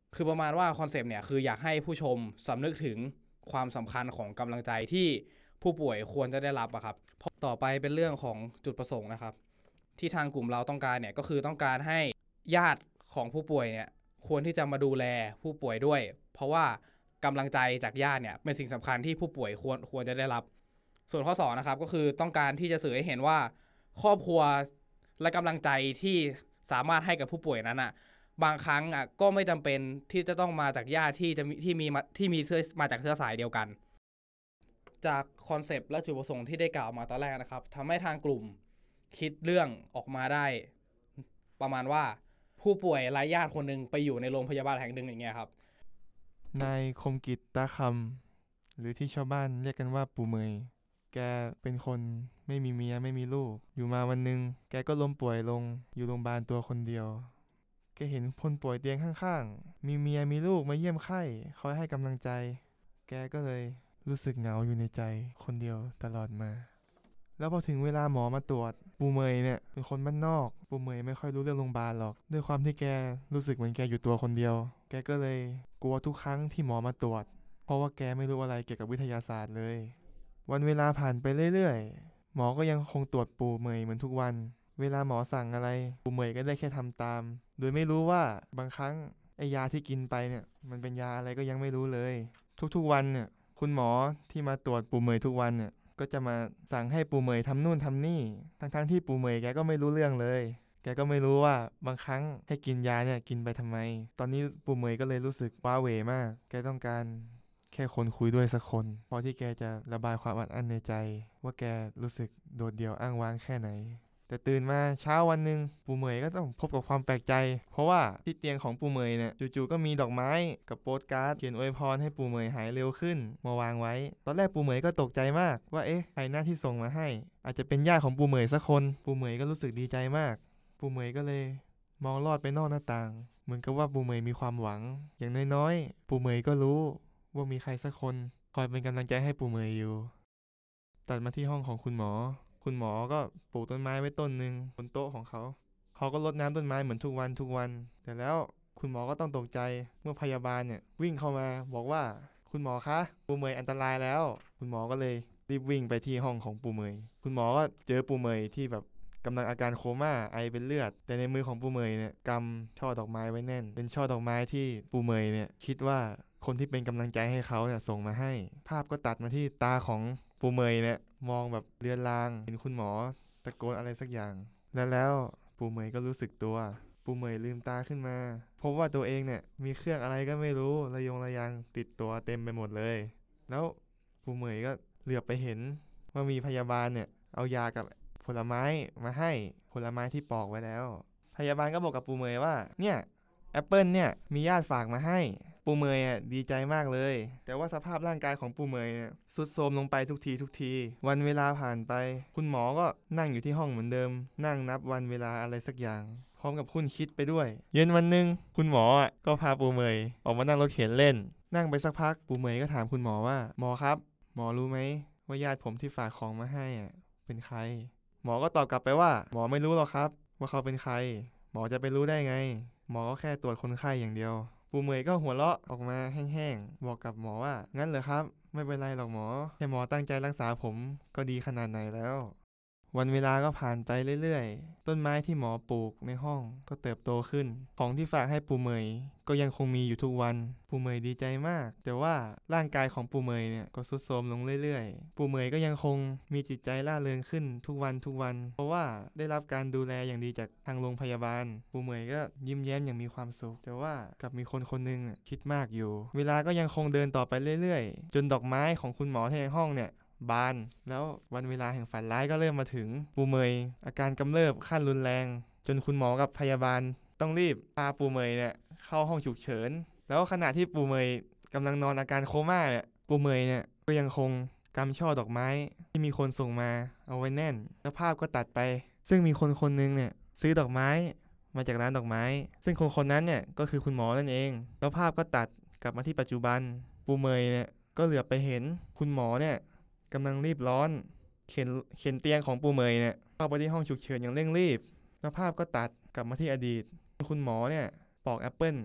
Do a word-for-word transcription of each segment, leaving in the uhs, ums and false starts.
คือประมาณว่าคอนเซปต์เนี่ยคืออยากให้ผู้ชมสำนึกถึงความสำคัญของกำลังใจที่ผู้ป่วยควรจะได้รับอะครับต่อไปเป็นเรื่องของจุดประสงค์นะครับที่ทางกลุ่มเราต้องการเนี่ยก็คือต้องการให้ญาติของผู้ป่วยเนี่ยควรที่จะมาดูแลผู้ป่วยด้วยเพราะว่ากำลังใจจากญาติเนี่ยเป็นสิ่งสำคัญที่ผู้ป่วยควรควรจะได้รับส่วนข้อสองนะครับก็คือต้องการที่จะสื่อให้เห็นว่าครอบครัวและกำลังใจที่สามารถให้กับผู้ป่วยนั้นอะบางครั้งอ่ะก็ไม่จำเป็นที่จะต้องมาจากญาติที่จะที่มีที่มีเชื้อมาจากเชื้อสายเดียวกันจากคอนเซปต์และจุดประสงค์ที่ได้กล่าวมาตอนแรกนะครับทำให้ทางกลุ่มคิดเรื่องออกมาได้ประมาณว่าผู้ป่วยไร้ญาติคนหนึ่งไปอยู่ในโรงพยาบาลแห่งหนึ่งอย่างเงี้ยครับนายคมกิจตาคำหรือที่ชาวบ้านเรียกกันว่าปู่เมยแกเป็นคนไม่มีเมียไม่มีลูกอยู่มาวันหนึ่งแกก็ล้มป่วยลงอยู่โรงพยาบาลตัวคนเดียวแกเห็นคนป่วยเตียงข้างๆมีเมียมีลูกมาเยี่ยมไข้คอยให้กำลังใจแกก็เลยรู้สึกเหงาอยู่ในใจคนเดียวตลอดมาแล้วพอถึงเวลาหมอมาตรวจปู่เมยเนี่ยเป็นคนบ้านนอกปู่เมยไม่ค่อยรู้เรื่องโรงพยาบาลหรอกด้วยความที่แกรู้สึกเหมือนแกอยู่ตัวคนเดียวแกก็เลยกลัวทุกครั้งที่หมอมาตรวจเพราะว่าแกไม่รู้อะไรเกี่ยวกับวิทยาศาสตร์เลยวันเวลาผ่านไปเรื่อยๆหมอก็ยังคงตรวจปู่เมยเหมือนทุกวันเวลาหมอสั่งอะไรปู่เมยก็ได้แค่ทำตามโดยไม่รู้ว่าบางครั้งไอ้ยาที่กินไปเนี่ยมันเป็นยาอะไรก็ยังไม่รู้เลยทุกๆวันเนี่ยคุณหมอที่มาตรวจปู่เมยทุกวันเนี่ยก็จะมาสั่งให้ปู่เมยทำนู่นทำนี่ทั้งๆที่ปู่เมยแกก็ไม่รู้เรื่องเลยแกก็ไม่รู้ว่าบางครั้งให้กินยาเนี่ยกินไปทำไมตอนนี้ปู่เมยก็เลยรู้สึกว้าเหวมากแกต้องการแค่คนคุยด้วยสักคนพอที่แกจะระบายความอัดอั้นในใจว่าแกรู้สึกโดดเดี่ยวอ้างว้างแค่ไหนแต่ตื่นมาเช้าวันหนึ่งปู่เมยก็ต้องพบกับความแปลกใจเพราะว่าที่เตียงของปู่เมยเนี่ยจู่ๆก็มีดอกไม้กับโปสการ์ดเขียนอวยพรให้ปู่เมยหายเร็วขึ้นมาวางไว้ตอนแรกปู่เมยก็ตกใจมากว่าเอ๊ะใครหน้าที่ส่งมาให้อาจจะเป็นญาติของปู่เมยสักคนปู่เมยก็รู้สึกดีใจมากปู่เมยก็เลยมองลอดไปนอกหน้าต่างเหมือนกับว่าปู่เมยมีความหวังอย่างน้อยๆปู่เมยก็รู้ว่ามีใครสักคนคอยเป็นกำลังใจให้ปู่เมยอยู่ตัดมาที่ห้องของคุณหมอคุณหมอก็ปลูกต้นไม้ไว้ต้นหนึ่งบนโต๊ะของเขาเขาก็รดน้ำต้นไม้เหมือนทุกวันทุกวันแต่แล้วคุณหมอก็ต้องตกใจเมื่อพยาบาลเนี่ยวิ่งเข้ามาบอกว่าคุณหมอคะปู่เมยอันตรายแล้วคุณหมอก็เลยรีบวิ่งไปที่ห้องของปู่เมยคุณหมอก็เจอปู่เมยที่แบบกำลังอาการโคม่าไอเป็นเลือดแต่ในมือของปู่เมยเนี่ยกำช่อดอกไม้ไว้แน่นเป็นช่อดอกไม้ที่ปู่เมยเนี่ยคิดว่าคนที่เป็นกำลังใจให้เขาเนี่ยส่งมาให้ภาพก็ตัดมาที่ตาของปู่เมยเนี่ยมองแบบเลือนลางเห็นคุณหมอตะโกนอะไรสักอย่างแล้วแล้วปู่เมยก็รู้สึกตัวปู่เมยลืมตาขึ้นมาพบว่าตัวเองเนี่ยมีเครื่องอะไรก็ไม่รู้ระยงระยางติดตัวเต็มไปหมดเลยแล้วปู่เมยก็เหลือบไปเห็นว่ามีพยาบาลเนี่ยเอายากับผลไม้มาให้ผลไม้ที่ปอกไว้แล้วพยาบาลก็บอกกับปู่เมยว่าเนี่ยแอปเปิลเนี่ยมีญาติฝากมาให้ปู่เมยอ่ะดีใจมากเลยแต่ว่าสภาพร่างกายของปู่เมยเนี่ยทรุดโทรมลงไปทุกทีทุกทีวันเวลาผ่านไปคุณหมอก็นั่งอยู่ที่ห้องเหมือนเดิมนั่งนับวันเวลาอะไรสักอย่างพร้อมกับคุ้นคิดไปด้วยเย็นวันหนึ่งคุณหมออ่ะก็พาปู่เมยออกมานั่งรถเข็นเล่นนั่งไปสักพักปู่เมยก็ถามคุณหมอว่าหมอครับหมอรู้ไหมว่าญาติผมที่ฝากของมาให้อ่ะเป็นใครหมอก็ตอบกลับไปว่าหมอไม่รู้หรอกครับว่าเขาเป็นใครหมอจะไปรู้ได้ไงหมอก็แค่ตรวจคนไข้อย่างเดียวปู่เมยก็หัวเราะออกมาแห้งๆบอกกับหมอว่างั้นเหรอครับไม่เป็นไรหรอกหมอแค่หมอตั้งใจรักษาผมก็ดีขนาดไหนแล้ววันเวลาก็ผ่านไปเรื่อยๆต้นไม้ที่หมอปลูกในห้องก็เติบโตขึ้นของที่ฝากให้ปู่เมยก็ยังคงมีอยู่ทุกวันปู่เมยดีใจมากแต่ว่าร่างกายของปู่เมยเนี่ยก็ทรุดโทรมลงเรื่อยๆปู่เมยก็ยังคงมีจิตใจร่าเริงขึ้นทุกวันทุกวันเพราะว่าได้รับการดูแลอย่างดีจากทางโรงพยาบาลปู่เมยก็ยิ้มแย้มอย่างมีความสุขแต่ว่ากับมีคนคนนึงคิดมากอยู่เวลาก็ยังคงเดินต่อไปเรื่อยๆจนดอกไม้ของคุณหมอที่ในห้องเนี่ยบานแล้ววันเวลาแห่งฝันร้ายก็เริ่มมาถึงปู่เมยอาการกำเริบขั้นรุนแรงจนคุณหมอกับพยาบาลต้องรีบพาปู่เมยเนี่ยเข้าห้องฉุกเฉินแล้วขณะที่ปู่เมยกำลังนอนอาการโคม่าเนี่ยปู่เมยเนี่ยก็ยังคงกำช่อดอกไม้ที่มีคนส่งมาเอาไว้แน่นแล้วภาพก็ตัดไปซึ่งมีคนคนนึงเนี่ยซื้อดอกไม้มาจากร้านดอกไม้ซึ่งคนคนนั้นเนี่ยก็คือคุณหมอนั่นเองแล้วภาพก็ตัดกลับมาที่ปัจจุบันปู่เมยเนี่ยก็เหลือบไปเห็นคุณหมอเนี่ยกำลังรีบร้อนเข็นเข็นเตียงของปู่เมยเนี่ยเข้าไปที่ห้องฉุกเฉินอย่างเร่งรีบแล้วภาพก็ตัดกลับมาที่อดีตคุณหมอเนี่ยปอกแอปเปิล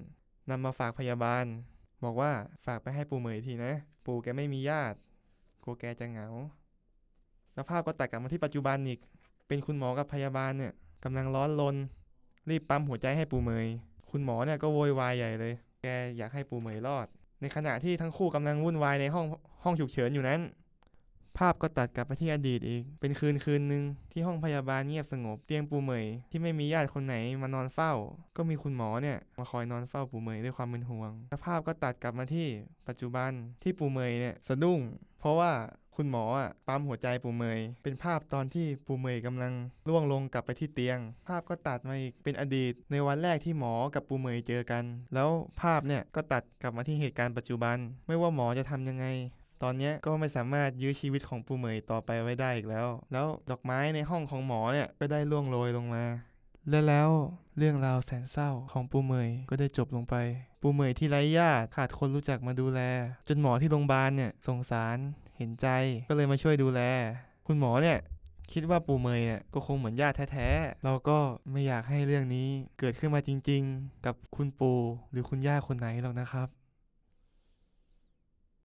นำมาฝากพยาบาลบอกว่าฝากไปให้ปู่เหมยทีนะปู่แกไม่มีญาติกลัวแกจะเหงาแล้วภาพก็ตัดกลับมาที่ปัจจุบันอีกเป็นคุณหมอกับพยาบาลเนี่ยกำลังร้อนรนรีบปั๊มหัวใจให้ปู่เหมยคุณหมอเนี่ยก็โวยวายใหญ่เลยแกอยากให้ปู่เหมยรอดในขณะที่ทั้งคู่กำลังวุ่นวายในห้องห้องฉุกเฉินอยู่นั้นภาพก็ตัดกลับไปที่อดีตอีกเป็นคืนคืนหนึ่งที่ห้องพยาบาลเงียบสงบเตียงปู่เหมยที่ไม่มีญาติคนไหนมานอนเฝ้าก็มีคุณหมอเนี่ยมาคอยนอนเฝ้าปู่เหมยด้วยความเป็นห่วงแล้วภาพก็ตัดกลับมาที่ปัจจุบันที่ปู่เหมยเนี่ยสะดุ้งเพราะว่าคุณหมออ่ะปั๊มหัวใจปู่เหมยเป็นภาพตอนที่ปู่เหมยกำลังล่วงลงกลับไปที่เตียงภาพก็ตัดมาอีกเป็นอดีตในวันแรกที่หมอกับปู่เหมยเจอกันแล้วภาพเนี่ยก็ตัดกลับมาที่เหตุการณ์ปัจจุบันไม่ว่าหมอจะทำยังไงตอนนี้ก็ไม่สามารถยื้อชีวิตของปู่เหมยต่อไปไว้ได้อีกแล้วแล้วดอกไม้ในห้องของหมอเนี่ยก็ได้ร่วงโรยลงมาและแล้วเรื่องราวแสนเศร้าของปู่เหมยก็ได้จบลงไปปู่เหมยที่ไร้ญาติขาดคนรู้จักมาดูแลจนหมอที่โรงพยาบาลเนี่ยสงสารเห็นใจก็เลยมาช่วยดูแลคุณหมอเนี่ยคิดว่าปู่เหมยเนี่ยก็คงเหมือนญาติแท้ๆเราก็ไม่อยากให้เรื่องนี้เกิดขึ้นมาจริงๆกับคุณปู่หรือคุณย่าคนไหนหรอกนะครับ